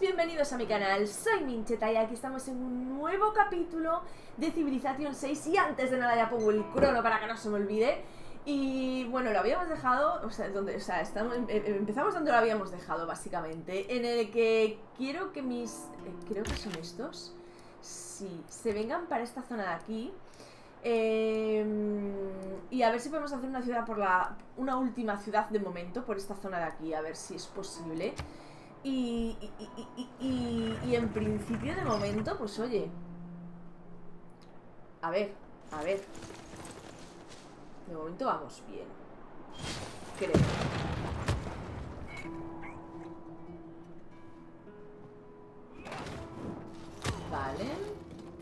bienvenidos a mi canal, soy Mincheta y aquí estamos en un nuevo capítulo de Civilization 6. Y antes de nada ya pongo el crono para que no se me olvide. Y bueno, lo habíamos dejado, empezamos donde lo habíamos dejado básicamente, en el que quiero que mis, creo que son estos, sí, se vengan para esta zona de aquí. Y a ver si podemos hacer una ciudad una última ciudad de momento por esta zona de aquí, a ver si es posible. Y en principio de momento, pues oye, a ver, de momento vamos bien, creo. Vale.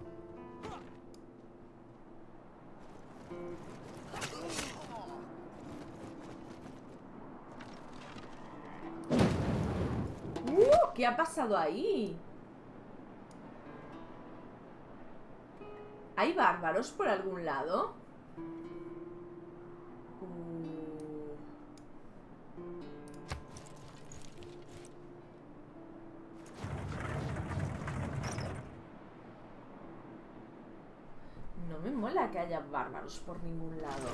¿Qué ha pasado ahí? ¿Hay bárbaros por algún lado? No me mola que haya bárbaros por ningún lado.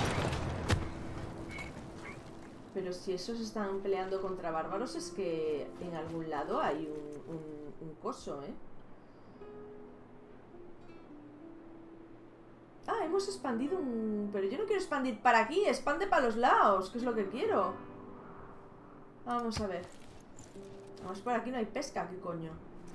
Pero si esos están peleando contra bárbaros, es que en algún lado hay un coso, ¿eh? Ah, hemos expandido un... Pero yo no quiero expandir para aquí, expande para los lados, que es lo que quiero. Vamos a ver. Vamos, por aquí no hay pesca, ¿qué coño?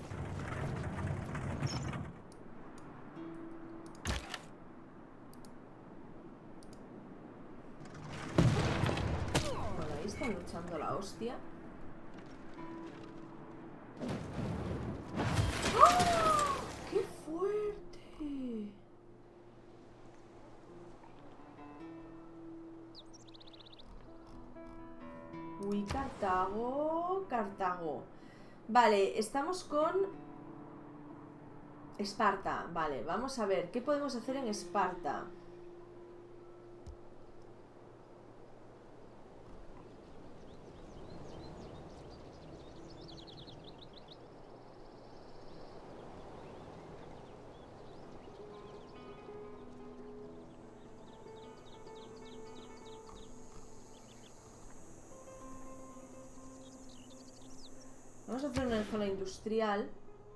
Están luchando la hostia. ¡Oh! ¡Qué fuerte! Uy, Cartago. Vale, estamos con Esparta. Vale, vamos a ver qué podemos hacer en Esparta. Vamos a hacer una zona industrial.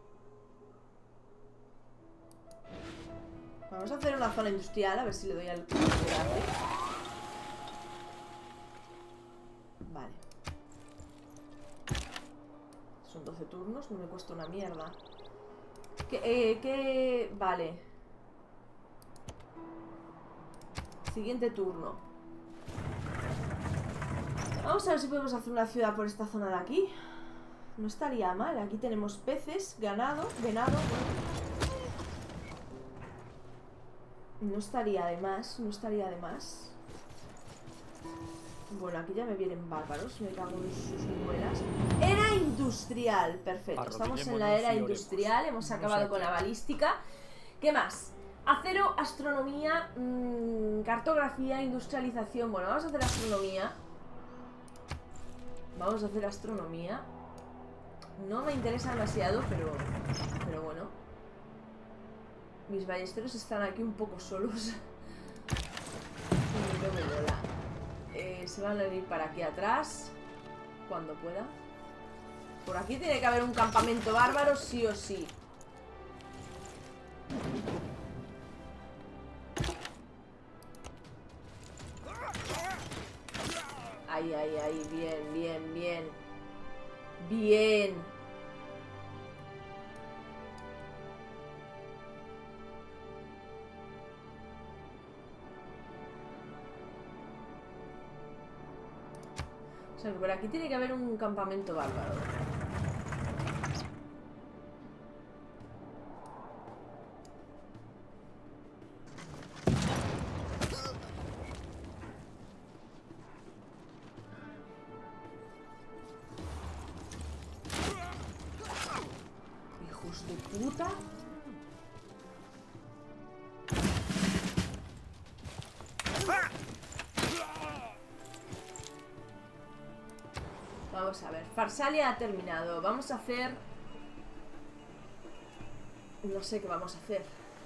Vamos a hacer una zona industrial, a ver si le doy al... Vale. Son 12 turnos, no me cuesta una mierda. Vale. Siguiente turno. Vamos a ver si podemos hacer una ciudad por esta zona de aquí. No estaría mal, aquí tenemos peces, ganado, venado. No estaría de más, Bueno, aquí ya me vienen bárbaros, me cago en sus muelas. Era industrial, perfecto. Estamos en la era industrial, hemos acabado con la balística. ¿Qué más? Acero, astronomía, cartografía, industrialización. Bueno, vamos a hacer astronomía. No me interesa demasiado, pero bueno. Mis ballesteros están aquí un poco solos. Y no me mola. Se van a venir para aquí atrás cuando pueda. Por aquí tiene que haber un campamento bárbaro sí o sí. Ahí, bien. Bien. O sea, que por aquí tiene que haber un campamento bárbaro. Hijos de puta. Vamos a ver, Farsalia ha terminado. Vamos a hacer no sé qué vamos a hacer.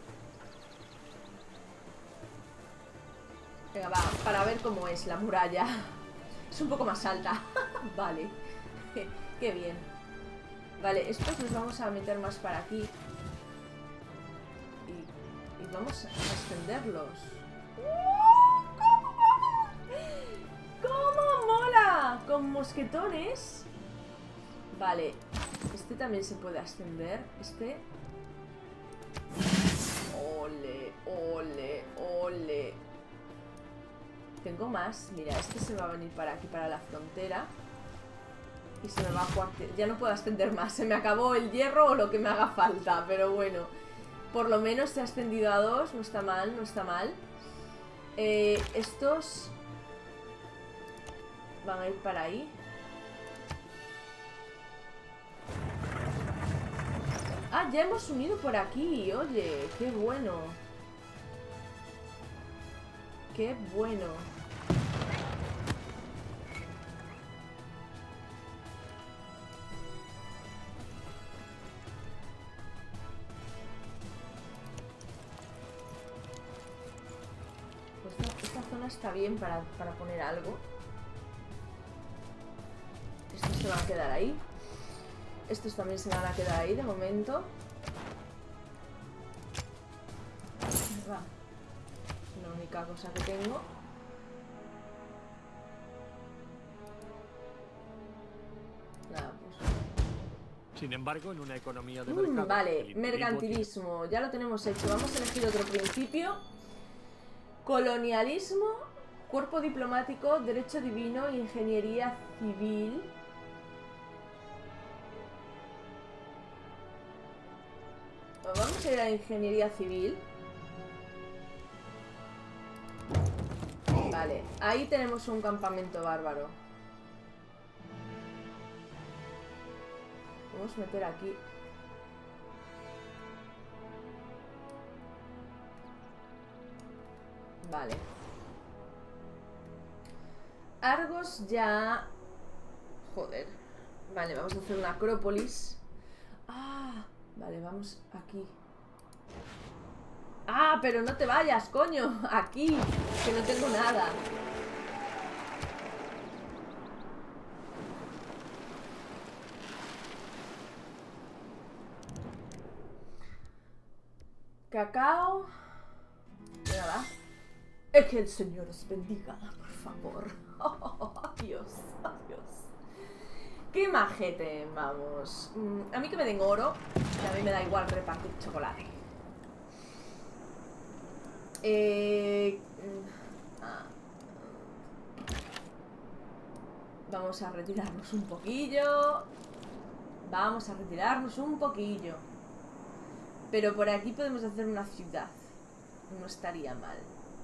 Venga, va, para ver cómo es la muralla. Es un poco más alta. Vale. Qué bien. Vale, estos los vamos a meter más para aquí. Y vamos a extenderlos. ¿Cómo mola? Con mosquetones. Vale. Este también se puede ascender. Este. Ole, ole, ole. Tengo más. Mira, este se va a venir para aquí, para la frontera. Y se me va a cuartear. Ya no puedo ascender más. Se me acabó el hierro o lo que me haga falta. Pero bueno. Por lo menos se ha ascendido a 2. No está mal, no está mal. Estos van a ir para ahí. Ah, ya hemos unido por aquí. Oye, qué bueno. Qué bueno. Pues esta zona está bien para poner algo. Estos se van a quedar ahí. Estos también se van a quedar ahí de momento. Va. La única cosa que tengo. Nada, pues. Sin embargo, en una economía de mercado... Vale, mercantilismo. Ya lo tenemos hecho. Vamos a elegir otro principio. Colonialismo, cuerpo diplomático, derecho divino, ingeniería civil. Vamos a ir a ingeniería civil. Vale, ahí tenemos un campamento bárbaro. Vamos a meter aquí. Vale. Argos ya... Joder. Vale, vamos a hacer una acrópolis. Ah, vale, vamos aquí. Ah, pero no te vayas, coño. Aquí, que no tengo nada. Cacao. Venga, va. Es que el Señor os bendiga, por favor. Adiós, adiós. Qué majete, vamos. A mí que me den oro, que a mí me da igual repartir chocolate. Vamos a retirarnos un poquillo. Vamos a retirarnos un poquillo. Pero por aquí podemos hacer una ciudad. No estaría mal.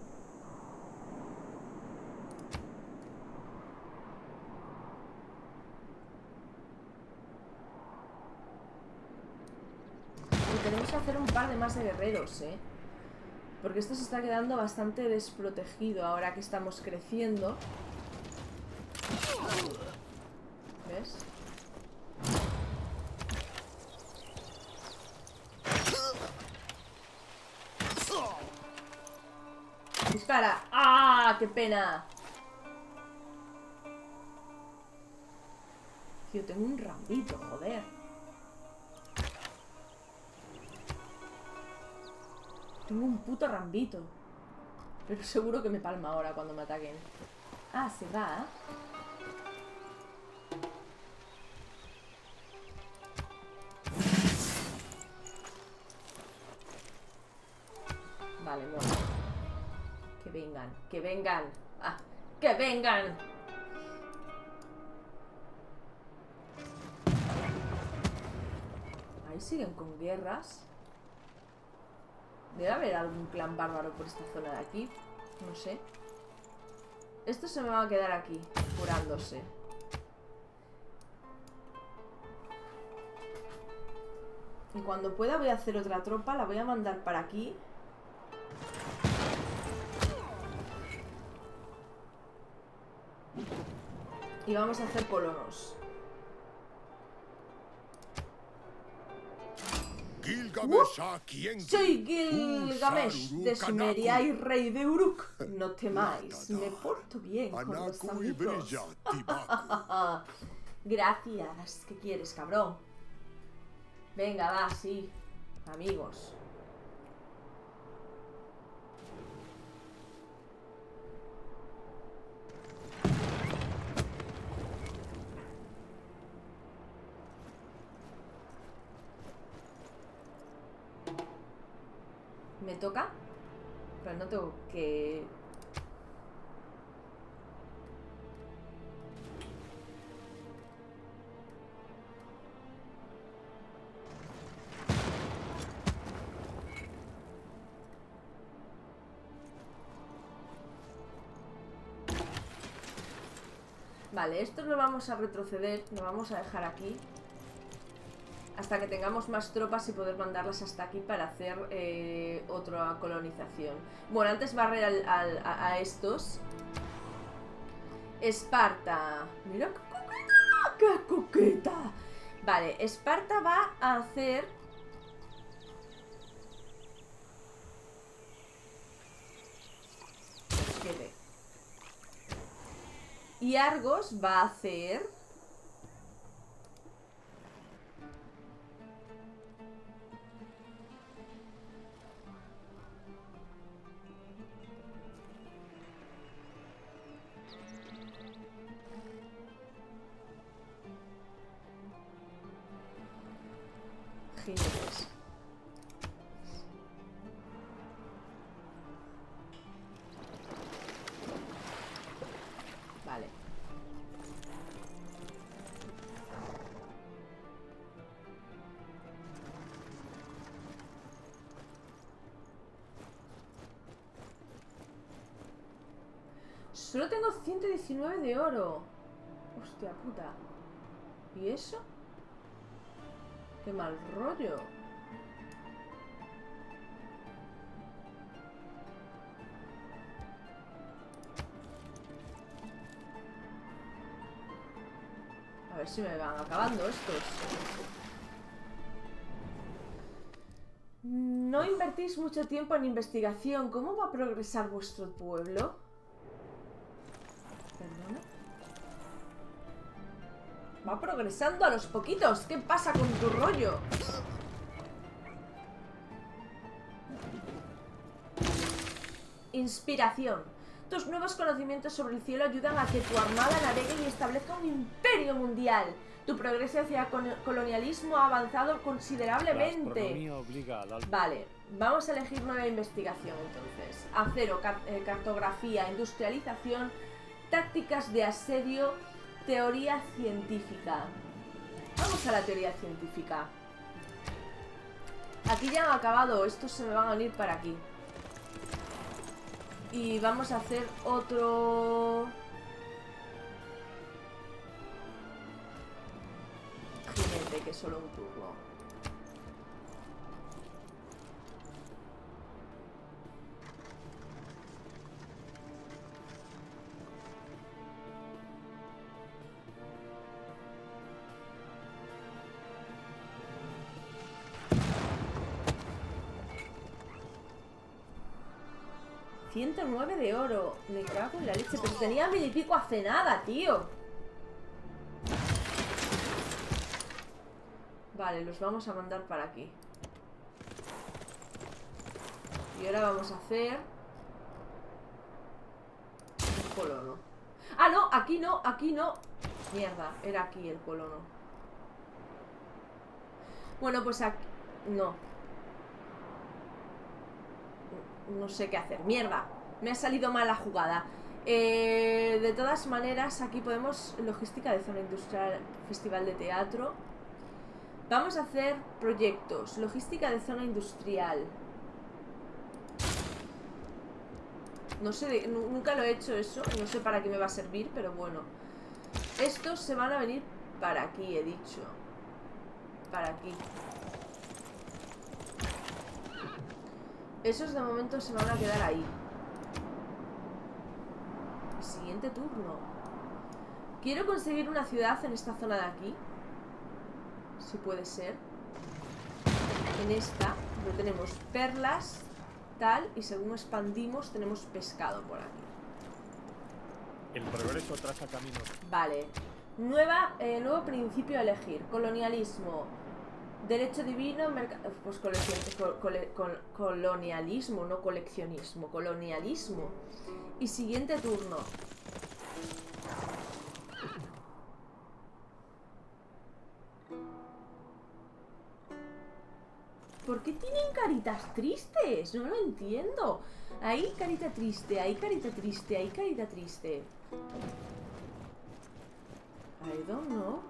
Y tenemos que hacer un par de más de guerreros, ¿eh? Porque esto se está quedando bastante desprotegido ahora que estamos creciendo. ¿Ves? ¡Dispara! ¡Ah! ¡Qué pena! Tío, tengo un rambito, joder. Tengo un puto rambito. Pero seguro que me palma ahora cuando me ataquen. Ah, se va, ¿eh? Vale, bueno. Que vengan, que vengan. ¡Ah! ¡Que vengan! Ahí siguen con guerras. Debe haber algún clan bárbaro por esta zona de aquí. No sé. Esto se me va a quedar aquí, curándose. Y cuando pueda voy a hacer otra tropa. La voy a mandar para aquí. Y vamos a hacer colonos. Gilgamesh, ¿quién? Soy Gilgamesh de Sumeria y rey de Uruk. No temáis, me porto bien con los Anaku y amigos. Brilla, Tibaku. Gracias. ¿Qué quieres, cabrón? Venga, va, sí. Amigos. ¿Me toca? Pero no tengo que... Vale, esto lo vamos a retroceder, lo vamos a dejar aquí hasta que tengamos más tropas y poder mandarlas hasta aquí para hacer otra colonización. Bueno, antes barrer a estos. Esparta. Mira qué coqueta, qué coqueta. Vale, Esparta va a hacer... Y Argos va a hacer... jinetes. Vale. Solo tengo 119 de oro. Hostia puta. ¿Y eso? Qué mal rollo. A ver si me van acabando estos. No invertís mucho tiempo en investigación. ¿Cómo va a progresar vuestro pueblo? ¿Perdona? Va progresando a los poquitos. ¿Qué pasa con tu rollo? Inspiración. Tus nuevos conocimientos sobre el cielo ayudan a que tu armada navegue y establezca un imperio mundial. Tu progreso hacia el colonialismo ha avanzado considerablemente. Vale, vamos a elegir nueva investigación entonces. Acero, cartografía, industrialización, tácticas de asedio, teoría científica. Vamos a la teoría científica. Aquí ya han acabado, estos se me van a venir para aquí. Y vamos a hacer otro... jinete, que es solo un turno. $109 de oro. Me cago en la leche. Pero tenía 1000 y pico hace nada, tío. Vale, los vamos a mandar para aquí. Y ahora vamos a hacer un colono. Ah, no, aquí no, aquí no. Mierda, era aquí el colono. Bueno, pues aquí... no. No sé qué hacer. Mierda, me ha salido mal la jugada. De todas maneras, aquí podemos... logística de zona industrial, festival de teatro. Vamos a hacer proyectos. Logística de zona industrial. No sé, nunca lo he hecho eso. No sé para qué me va a servir, pero bueno. Estos se van a venir para aquí, he dicho. Para aquí. Esos de momento se van a quedar ahí. El siguiente turno. Quiero conseguir una ciudad en esta zona de aquí. Si puede ser. en esta, pero tenemos perlas, tal, y según expandimos tenemos pescado por aquí. El progreso traza caminos. Vale. Nuevo principio a elegir. Colonialismo. Derecho divino, pues colonialismo, no coleccionismo. Colonialismo. Y siguiente turno. ¿Por qué tienen caritas tristes? No lo entiendo. Ahí carita triste, ahí carita triste, ahí carita triste. I don't know.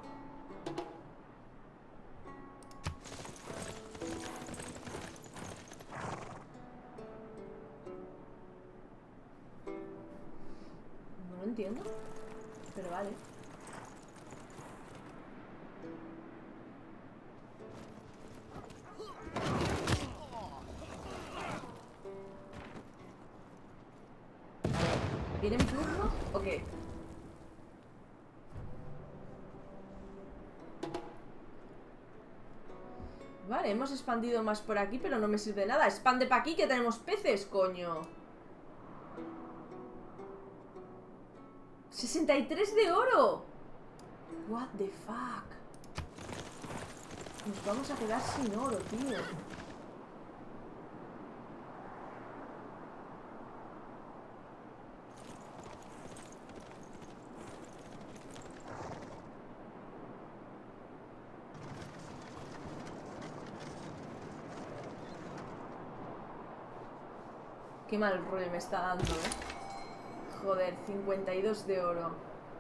No lo entiendo. Pero vale. ¿Viene mi turno? ¿O qué? Vale, hemos expandido más por aquí, pero no me sirve de nada. Expande para aquí que tenemos peces, coño. 63 de oro. What the fuck. Nos vamos a quedar sin oro, tío. Qué mal rollo me está dando, Joder, 52 de oro.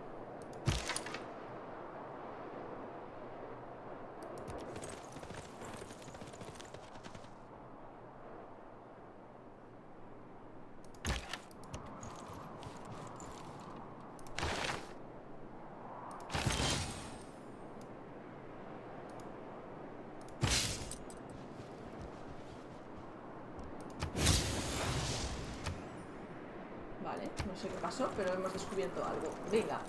No sé qué pasó, pero hemos descubierto algo. Venga.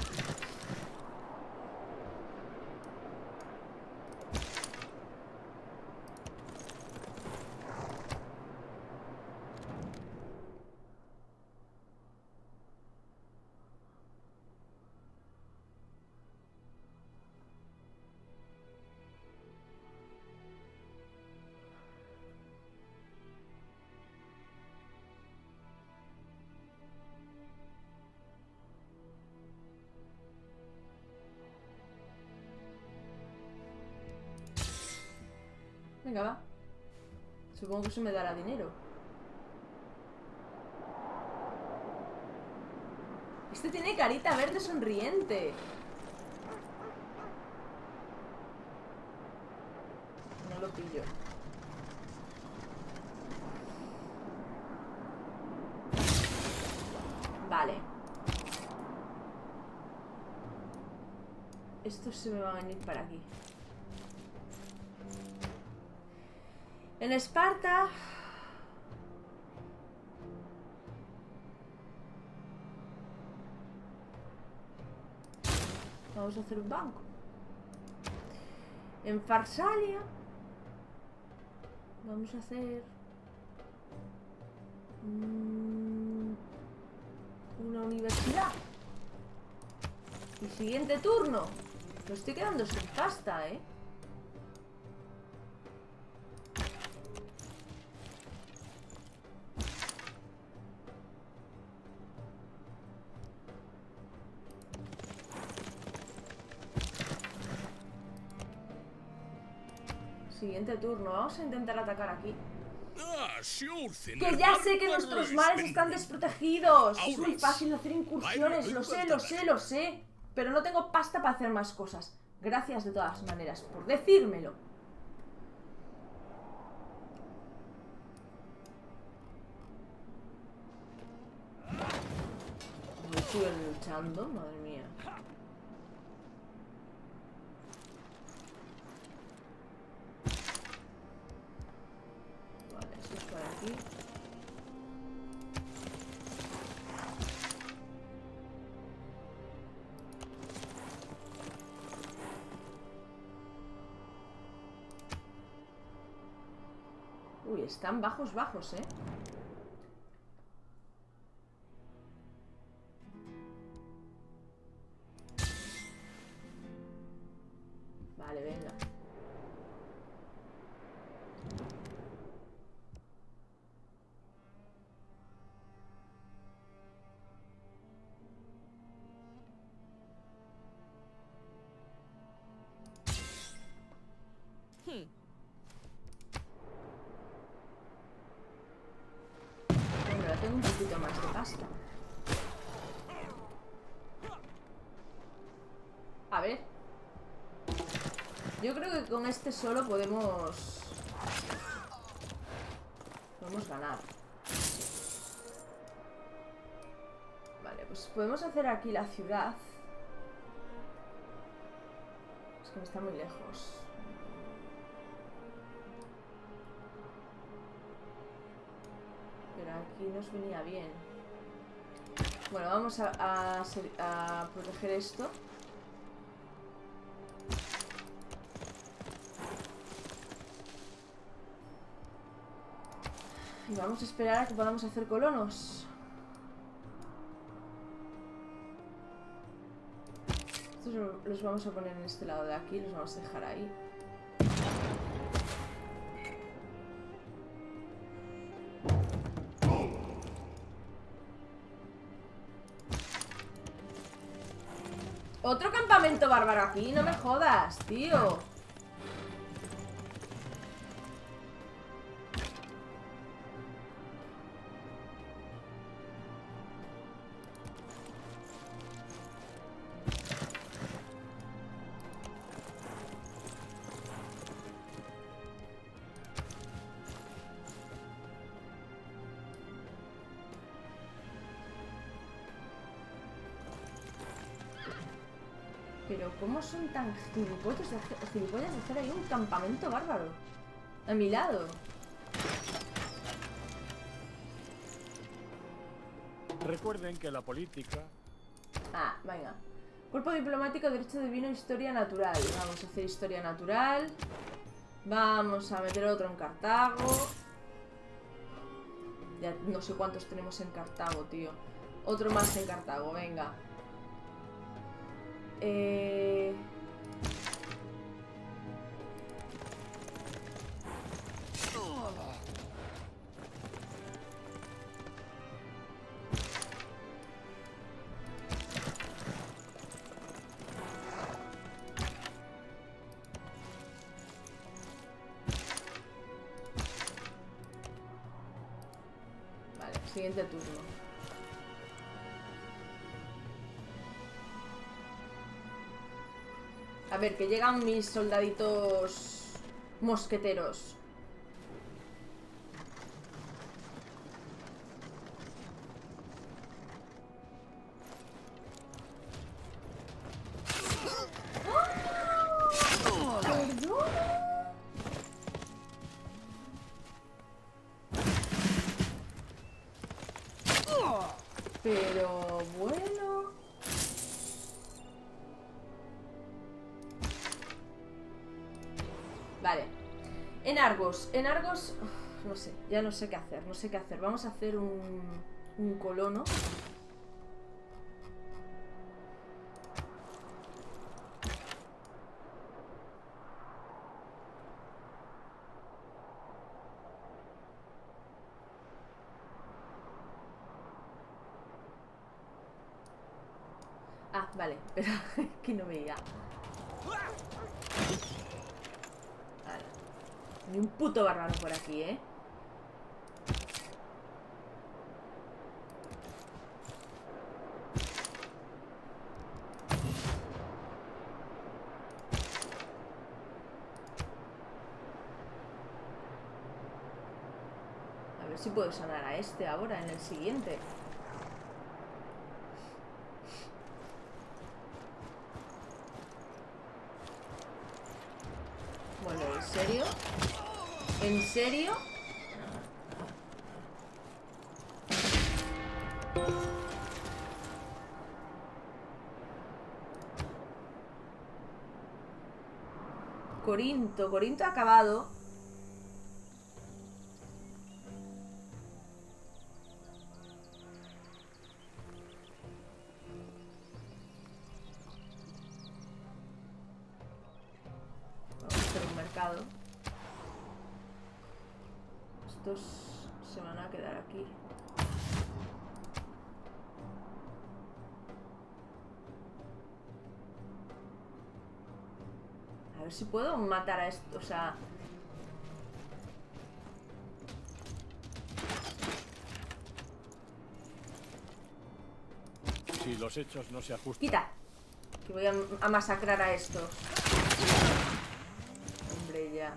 Venga, va. Supongo que eso me dará dinero. Este tiene carita verde sonriente. No lo pillo. Vale. Estos se me van a venir para aquí. En Esparta... Vamos a hacer un banco. En Farsalia... Vamos a hacer... una universidad. Y siguiente turno. Me estoy quedando sin pasta, Siguiente turno. Vamos a intentar atacar aquí. Que ya sé que nuestros mares están desprotegidos. Es muy fácil hacer incursiones. Lo sé, lo sé, lo sé. Pero no tengo pasta para hacer más cosas. Gracias de todas maneras por decírmelo. Me estuve luchando, madre mía. Vale, esto es por aquí. Uy, están bajos, bajos, ¿eh? Vale, venga. Bueno, ahora tengo un poquito más de pasta. A ver. Yo creo que con este solo podemos ganar. Vale, pues podemos hacer aquí la ciudad. Es que está muy lejos. Pero aquí nos venía bien. Bueno, vamos a proteger esto. Y vamos a esperar a que podamos hacer colonos. Estos los vamos a poner en este lado de aquí. Los vamos a dejar ahí. Otro campamento bárbaro aquí. No me jodas, tío. Pero ¿cómo son tan gilipollas de hacer ahí un campamento bárbaro? A mi lado. Recuerden que la política... Ah, venga. Cuerpo diplomático, derecho divino, historia natural. Vamos a hacer historia natural. Vamos a meter otro en Cartago. Ya no sé cuántos tenemos en Cartago, tío. Otro más en Cartago, venga. Vale, siguiente turno. A ver, que llegan mis soldaditos mosqueteros. Pero bueno. Vale. En Argos, no sé, ya no sé qué hacer, no sé qué hacer. Vamos a hacer un colono. Ah, vale, pero que no veía. Vale. Ni un puto bárbaro por aquí, ¿eh? A ver si puedo sanar a este ahora, en el siguiente. Bueno, ¿en serio? ¿En serio? Corinto ha acabado. pesado. Estos se van a quedar aquí. A ver si puedo matar a esto, o sea... Si los hechos no se ajustan. ¡Quita! Que voy a masacrar a estos. Hombre, ya.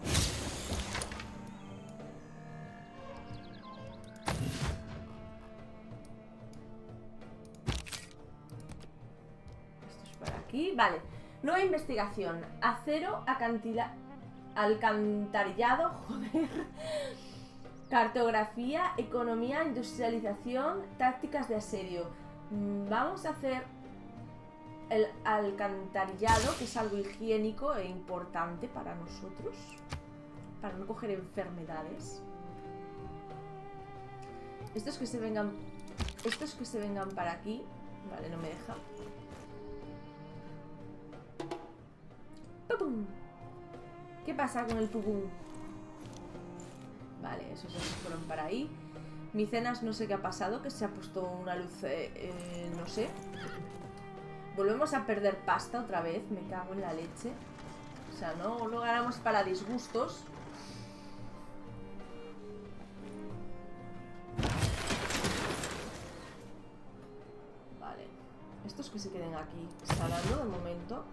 Esto es para aquí. Vale. Nueva investigación. Acero, alcantarillado, joder. Cartografía, economía, industrialización, tácticas de asedio. Vamos a hacer el alcantarillado, que es algo higiénico e importante para nosotros, para no coger enfermedades. Estos que se vengan para aquí. Vale, no me deja. ¡Pum! ¿Qué pasa con el pum? Vale, esos ya se fueron para ahí. Micenas no sé qué ha pasado, que se ha puesto una luz, no sé. Volvemos a perder pasta otra vez, me cago en la leche. O sea, no lo ganamos para disgustos. Vale. Estos que se queden aquí, salando de momento.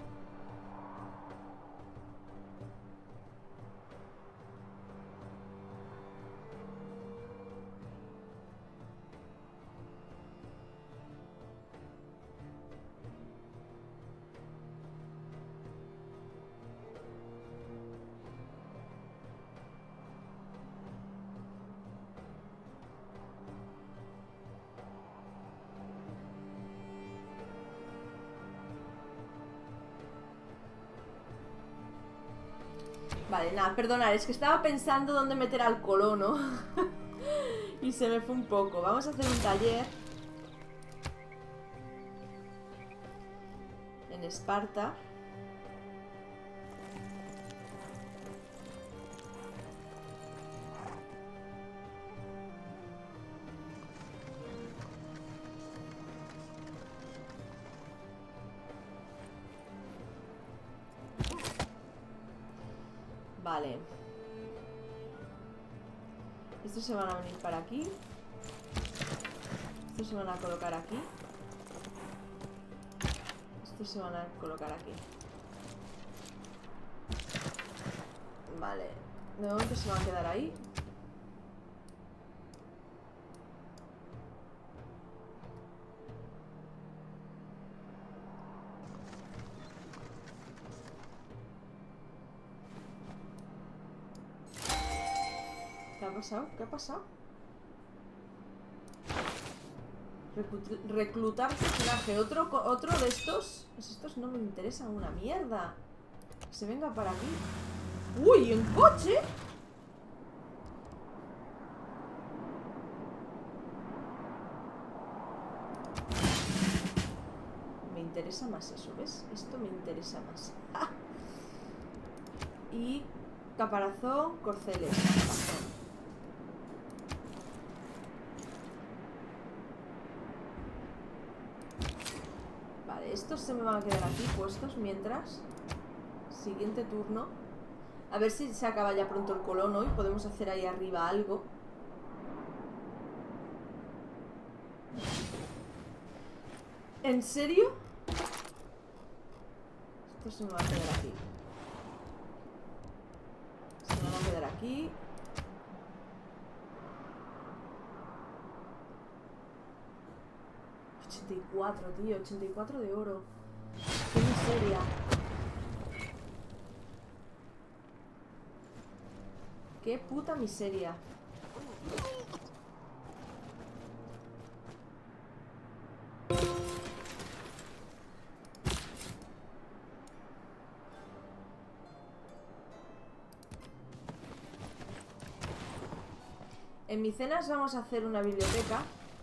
Vale, nada, perdonad, es que estaba pensando dónde meter al colono. Y se me fue un poco. Vamos a hacer un taller en Esparta. Vale. Estos se van a venir para aquí. Estos se van a colocar aquí. Estos se van a colocar aquí. Vale. De momento se van a quedar ahí. ¿Qué ha pasado? ¿Qué ha pasado? Reclutar personaje. Otro de estos. Pues estos no me interesan una mierda. Que se venga para aquí. ¡Uy! ¡En coche! Me interesa más eso, ¿ves? Esto me interesa más. ¡Ah! Y caparazón, corceles. Vale, estos se me van a quedar aquí puestos mientras. Siguiente turno. A ver si se acaba ya pronto el colono y podemos hacer ahí arriba algo. ¿En serio? Estos se me van a quedar aquí. Se me van a quedar aquí. ¡84, tío! 84 de oro. ¡Qué miseria! ¡Qué puta miseria! En Micenas vamos a hacer una biblioteca.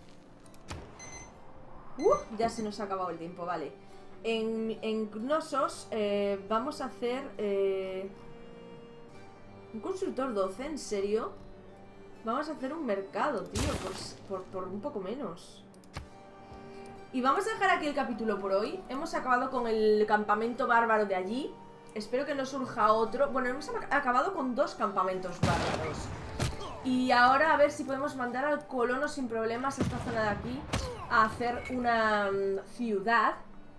Ya se nos ha acabado el tiempo, vale. En Knossos vamos a hacer Un constructor 12, ¿en serio? Vamos a hacer un mercado, tío, por un poco menos. Y vamos a dejar aquí el capítulo por hoy. Hemos acabado con el campamento bárbaro de allí. Espero que no surja otro. Bueno, hemos acabado con 2 campamentos bárbaros. Y ahora a ver si podemos mandar al colono sin problemas a esta zona de aquí a hacer una ciudad.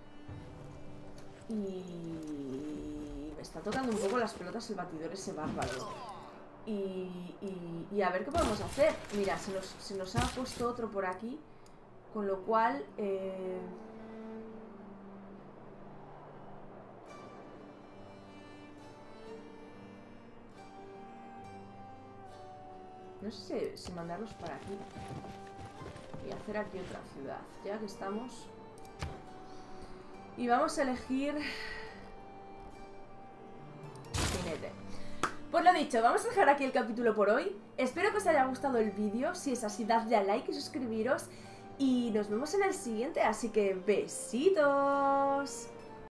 Y me está tocando un poco las pelotas el batidor ese bárbaro. Y a ver qué podemos hacer. Mira, se nos ha puesto otro por aquí. Con lo cual... no sé si mandarlos para aquí y hacer aquí otra ciudad, ya que estamos. Y vamos a elegir jinete. Pues lo dicho, vamos a dejar aquí el capítulo por hoy. Espero que os haya gustado el vídeo. Si es así, dadle a like y suscribiros. Y nos vemos en el siguiente, así que besitos.